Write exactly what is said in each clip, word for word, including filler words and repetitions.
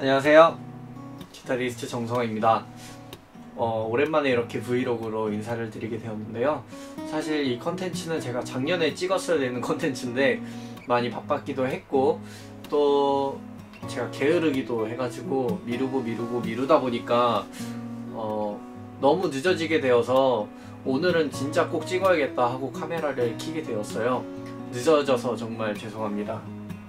안녕하세요, 기타리스트 정성화입니다. 어, 오랜만에 이렇게 브이로그로 인사를 드리게 되었는데요. 사실 이 컨텐츠는 제가 작년에 찍었어야 되는 컨텐츠인데 많이 바빴기도 했고 또 제가 게으르기도 해가지고 미루고 미루고 미루다 보니까 어, 너무 늦어지게 되어서 오늘은 진짜 꼭 찍어야겠다 하고 카메라를 켜게 되었어요. 늦어져서 정말 죄송합니다.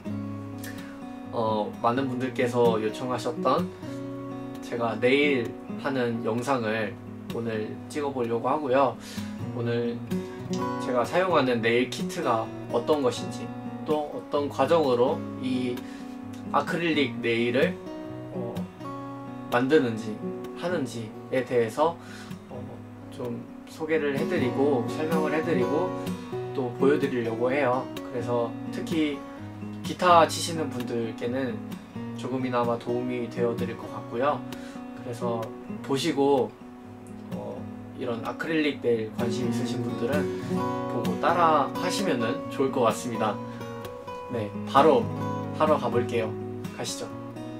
어, 많은 분들께서 요청하셨던 제가 내일 하는 영상을 오늘 찍어보려고 하고요. 오늘 제가 사용하는 네일 키트가 어떤 것인지 또 어떤 과정으로 이 아크릴릭 네일을 어, 만드는지 하는지에 대해서 어, 좀 소개를 해드리고 설명을 해드리고 또 보여드리려고 해요. 그래서 특히 기타 치시는 분들께는 조금이나마 도움이 되어 드릴 것 같고요. 그래서 보시고 어, 이런 아크릴릭 네일 관심 있으신 분들은 보고 따라 하시면은 좋을 것 같습니다. 네, 바로 하러 가볼게요. 가시죠.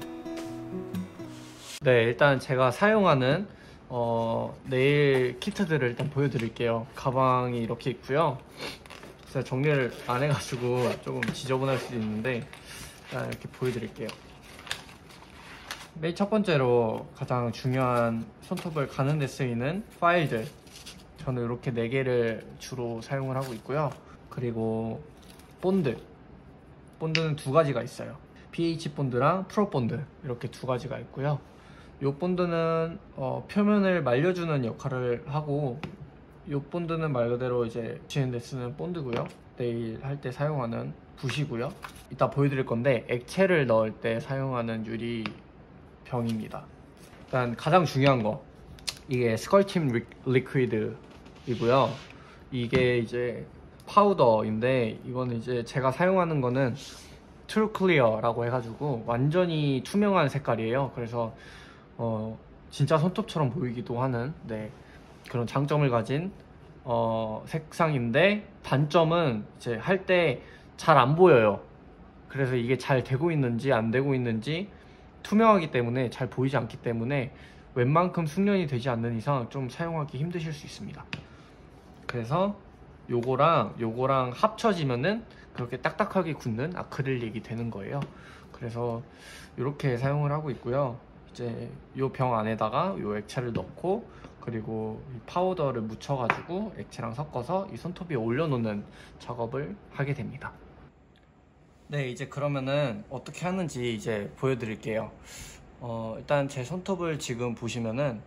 네, 일단 제가 사용하는 어, 네일 키트들을 일단 보여드릴게요. 가방이 이렇게 있고요. 제가 정리를 안 해가지고 조금 지저분할 수도 있는데 일단 이렇게 보여드릴게요. 맨 첫 번째로 가장 중요한 손톱을 가는 데 쓰이는 파일들, 저는 이렇게 네 개를 주로 사용을 하고 있고요. 그리고 본드, 본드는 두 가지가 있어요. 피에이치 본드랑 프로 본드, 이렇게 두 가지가 있고요. 이 본드는 어, 표면을 말려주는 역할을 하고, 이 본드는 말 그대로 이제 붙이는 데 쓰는 본드고요. 네일 할 때 사용하는 붓이고요. 이따 보여드릴 건데 액체를 넣을 때 사용하는 유리 병입니다. 일단 가장 중요한 거, 이게 스컬팀 리퀴드이고요. 이게 이제 파우더인데 이거는 이제 제가 사용하는 거는 트루 클리어라고 해가지고 완전히 투명한 색깔이에요. 그래서 어 진짜 손톱처럼 보이기도 하는 네, 그런 장점을 가진 어 색상인데, 단점은 이제 할 때 잘 안 보여요. 그래서 이게 잘 되고 있는지 안 되고 있는지, 투명하기 때문에 잘 보이지 않기 때문에 웬만큼 숙련이 되지 않는 이상 좀 사용하기 힘드실 수 있습니다. 그래서 요거랑 요거랑 합쳐지면은 그렇게 딱딱하게 굳는 아크릴릭이 되는 거예요. 그래서 이렇게 사용을 하고 있고요. 이제 요 병 안에다가 요 액체를 넣고, 그리고 이 파우더를 묻혀가지고 액체랑 섞어서 이 손톱 위에 올려놓는 작업을 하게 됩니다. 네, 이제 그러면은 어떻게 하는지 이제 보여드릴게요. 어, 일단 제 손톱을 지금 보시면은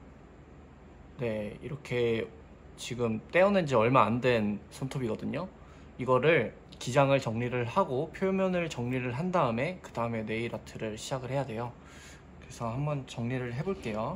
네, 이렇게 지금 떼어낸 지 얼마 안 된 손톱이거든요. 이거를 기장을 정리를 하고 표면을 정리를 한 다음에 그 다음에 네일 아트를 시작을 해야 돼요. 그래서 한번 정리를 해볼게요.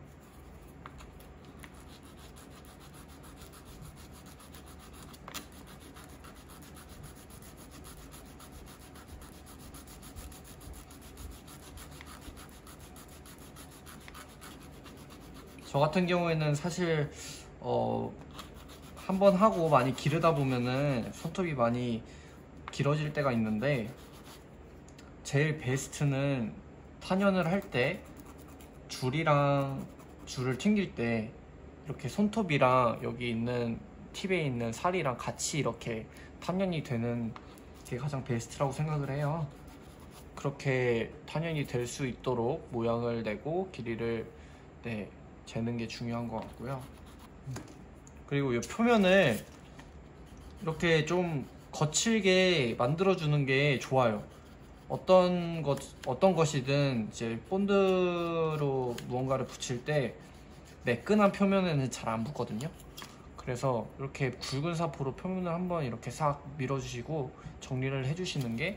저 같은 경우에는 사실 어, 한번 하고 많이 기르다 보면은 손톱이 많이 길어질 때가 있는데, 제일 베스트는 탄현을 할 때 줄이랑 줄을 튕길 때 이렇게 손톱이랑 여기 있는 팁에 있는 살이랑 같이 이렇게 탄현이 되는 게 가장 베스트라고 생각을 해요. 그렇게 탄현이 될 수 있도록 모양을 내고 길이를 네, 재는 게 중요한 것 같고요. 그리고 이 표면을 이렇게 좀 거칠게 만들어주는 게 좋아요. 어떤 것, 어떤 것이든 이제 본드로 무언가를 붙일 때 매끈한 표면에는 잘 안 붙거든요. 그래서 이렇게 굵은 사포로 표면을 한번 이렇게 싹 밀어주시고 정리를 해주시는 게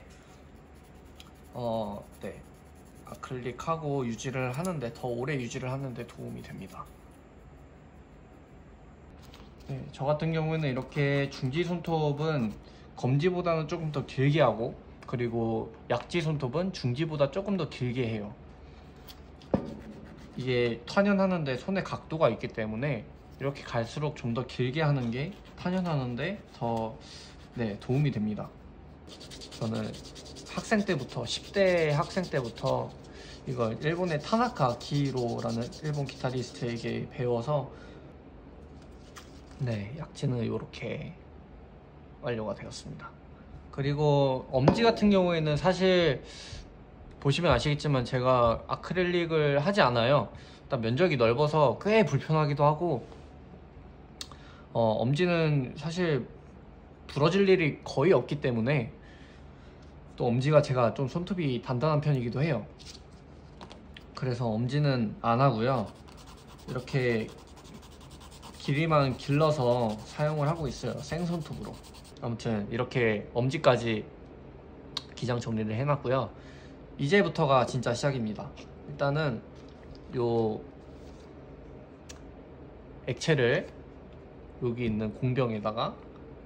어, 네, 아크릴릭하고 유지를 하는데, 더 오래 유지를 하는데 도움이 됩니다. 네, 저 같은 경우에는 이렇게 중지 손톱은 검지보다는 조금 더 길게 하고, 그리고 약지 손톱은 중지보다 조금 더 길게 해요. 이게 탄현하는데 손의 각도가 있기 때문에 이렇게 갈수록 좀 더 길게 하는 게 탄현하는데 더 네, 도움이 됩니다. 저는 학생 때부터, 십 대 학생 때부터 이걸 일본의 타나카 기로라는 일본 기타리스트에게 배워서 네, 약지는 이렇게 완료가 되었습니다. 그리고 엄지 같은 경우에는 사실 보시면 아시겠지만 제가 아크릴릭을 하지 않아요. 일단 면적이 넓어서 꽤 불편하기도 하고 어, 엄지는 사실 부러질 일이 거의 없기 때문에 또 엄지가 제가 좀 손톱이 단단한 편이기도 해요. 그래서 엄지는 안 하고요. 이렇게 길이만 길러서 사용을 하고 있어요. 생손톱으로. 아무튼 이렇게 엄지까지 기장 정리를 해놨고요. 이제부터가 진짜 시작입니다. 일단은 요 액체를 여기 있는 공병에다가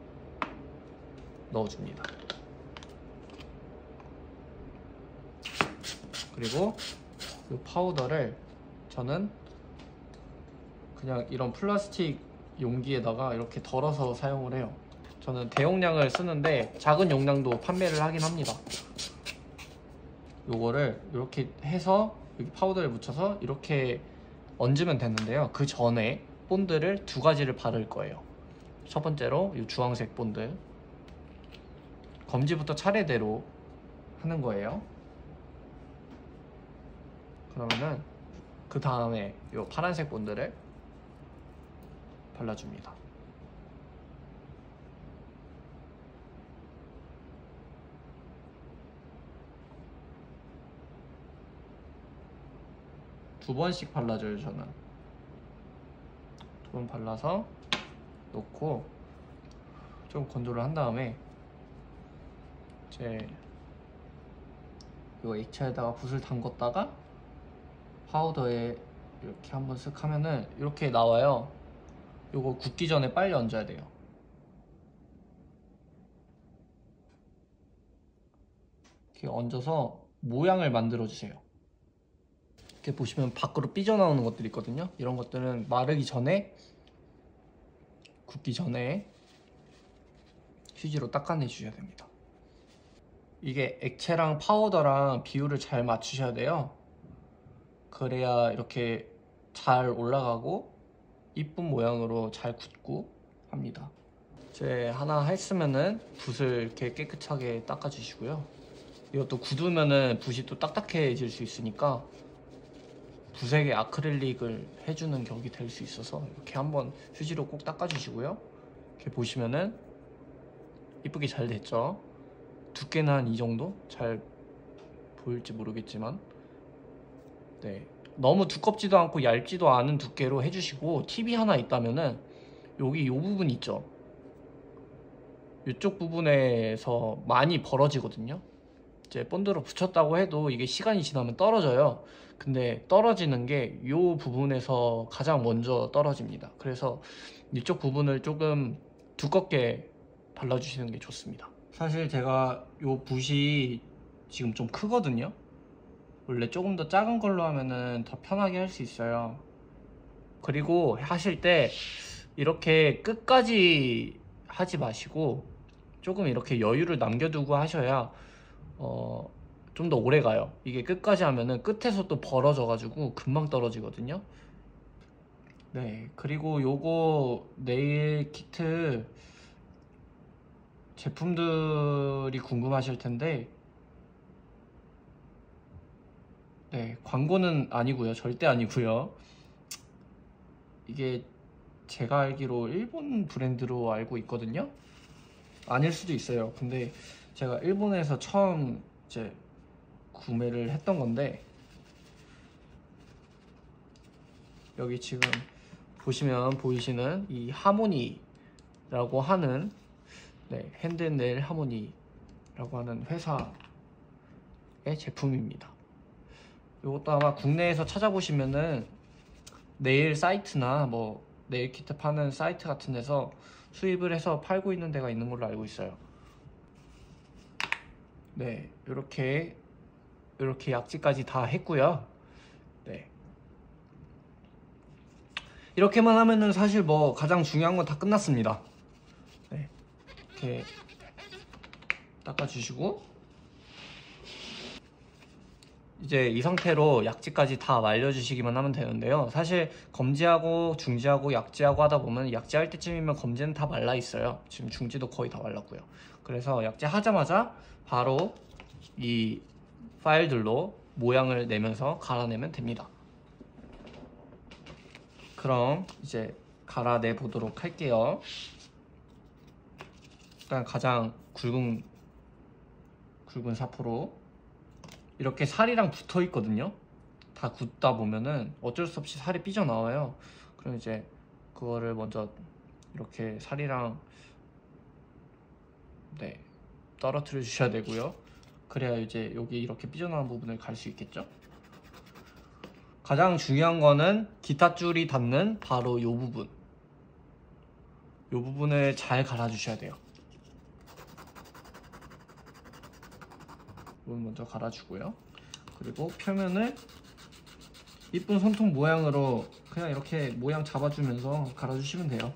넣어줍니다. 그리고 이 파우더를 저는 그냥 이런 플라스틱 용기에다가 이렇게 덜어서 사용을 해요. 저는 대용량을 쓰는데 작은 용량도 판매를 하긴 합니다. 요거를 이렇게 해서 여기 파우더를 묻혀서 이렇게 얹으면 되는데요. 그 전에 본드를 두 가지를 바를 거예요. 첫 번째로 이 주황색 본드, 검지부터 차례대로 하는 거예요. 그러면은 그 다음에 이 파란색 본드를 발라줍니다. 두 번씩 발라줘요. 저는 두 번 발라서 놓고 좀 건조를 한 다음에 이제 이 액체에다가 붓을 담궜다가 파우더에 이렇게 한번 쓱 하면은 이렇게 나와요. 요거 굳기 전에 빨리 얹어야 돼요. 이렇게 얹어서 모양을 만들어 주세요. 이렇게 보시면 밖으로 삐져나오는 것들이 있거든요. 이런 것들은 마르기 전에, 굳기 전에 휴지로 닦아내 주셔야 됩니다. 이게 액체랑 파우더랑 비율을 잘 맞추셔야 돼요. 그래야 이렇게 잘 올라가고 이쁜 모양으로 잘 굳고 합니다. 이제 하나 했으면은 붓을 이렇게 깨끗하게 닦아 주시고요. 이것도 굳으면은 붓이 또 딱딱해질 수 있으니까 붓에게 아크릴릭을 해주는 격이 될 수 있어서 이렇게 한번 휴지로 꼭 닦아 주시고요. 이렇게 보시면은 이쁘게 잘 됐죠. 두께는 한 이 정도? 잘 보일지 모르겠지만 네, 너무 두껍지도 않고 얇지도 않은 두께로 해주시고, 팁이 하나 있다면은 여기 이 부분 있죠. 이쪽 부분에서 많이 벌어지거든요. 이제 본드로 붙였다고 해도 이게 시간이 지나면 떨어져요. 근데 떨어지는 게 이 부분에서 가장 먼저 떨어집니다. 그래서 이쪽 부분을 조금 두껍게 발라주시는 게 좋습니다. 사실 제가 이 붓이 지금 좀 크거든요. 원래 조금 더 작은 걸로 하면은 더 편하게 할 수 있어요. 그리고 하실 때 이렇게 끝까지 하지 마시고 조금 이렇게 여유를 남겨두고 하셔야 어, 좀 더 오래 가요. 이게 끝까지 하면은 끝에서 또 벌어져 가지고 금방 떨어지거든요. 네, 그리고 요거 네일 키트 제품들이 궁금하실 텐데, 네, 광고는 아니고요. 절대 아니고요. 이게 제가 알기로 일본 브랜드로 알고 있거든요. 아닐 수도 있어요. 근데 제가 일본에서 처음 이제 구매를 했던 건데, 여기 지금 보시면 보이시는 이 하모니라고 하는, 네, 핸드네일 하모니라고 하는 회사의 제품입니다. 이것도 아마 국내에서 찾아보시면은 네일 사이트나 뭐 네일 키트 파는 사이트 같은 데서 수입을 해서 팔고 있는 데가 있는 걸로 알고 있어요. 네, 이렇게 이렇게 약지까지 다 했고요. 네, 이렇게만 하면은 사실 뭐 가장 중요한 건 다 끝났습니다. 네, 이렇게 닦아주시고 이제 이 상태로 약지까지 다 말려주시기만 하면 되는데요. 사실 검지하고 중지하고 약지하고 하다 보면 약지할 때쯤이면 검지는 다 말라 있어요. 지금 중지도 거의 다 말랐고요. 그래서 약지 하자마자 바로 이 파일들로 모양을 내면서 갈아내면 됩니다. 그럼 이제 갈아내 보도록 할게요. 일단 가장 굵은 굵은 사포로 이렇게 살이랑 붙어 있거든요. 다 굽다 보면은 어쩔 수 없이 살이 삐져나와요. 그럼 이제 그거를 먼저 이렇게 살이랑 네 떨어뜨려 주셔야 되고요. 그래야 이제 여기 이렇게 삐져나온 부분을 갈 수 있겠죠. 가장 중요한 거는 기타 줄이 닿는 바로 이 부분, 이 부분을 잘 갈아 주셔야 돼요. 부분 먼저 갈아주고요. 그리고 표면을 이쁜 손톱 모양으로 그냥 이렇게 모양 잡아주면서 갈아주시면 돼요.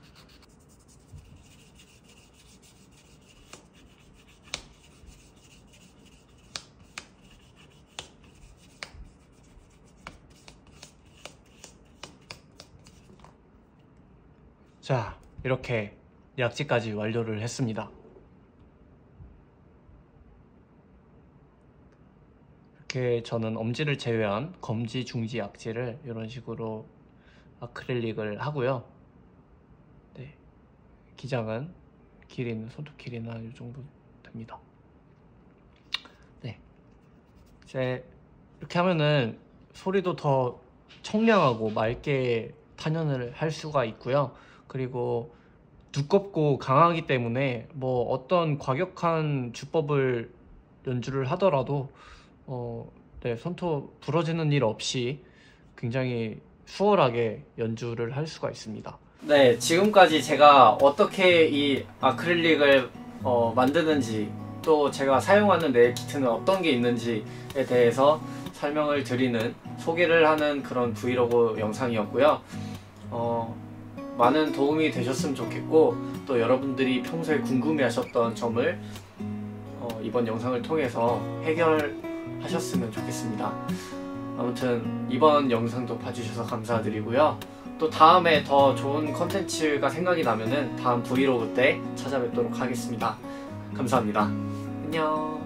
자, 이렇게 약지까지 완료를 했습니다. 이렇게 저는 엄지를 제외한 검지, 중지, 약지를 이런 식으로 아크릴릭을 하고요. 네, 기장은 길이는 손톱 길이는 한 이 정도 됩니다. 네, 이제 이렇게 하면은 소리도 더 청량하고 맑게 탄현을 할 수가 있고요. 그리고 두껍고 강하기 때문에 뭐 어떤 과격한 주법을 연주를 하더라도 어, 네, 손톱 부러지는 일 없이 굉장히 수월하게 연주를 할 수가 있습니다. 네, 지금까지 제가 어떻게 이 아크릴릭을 어, 만드는지, 또 제가 사용하는 네일 키트는 어떤 게 있는지에 대해서 설명을 드리는, 소개를 하는 그런 브이로그 영상이었고요. 어, 많은 도움이 되셨으면 좋겠고, 또 여러분들이 평소에 궁금해하셨던 점을 어, 이번 영상을 통해서 해결하셨으면 좋겠습니다. 아무튼 이번 영상도 봐주셔서 감사드리고요. 또 다음에 더 좋은 컨텐츠가 생각이 나면은 다음 브이로그 때 찾아뵙도록 하겠습니다. 감사합니다. 안녕.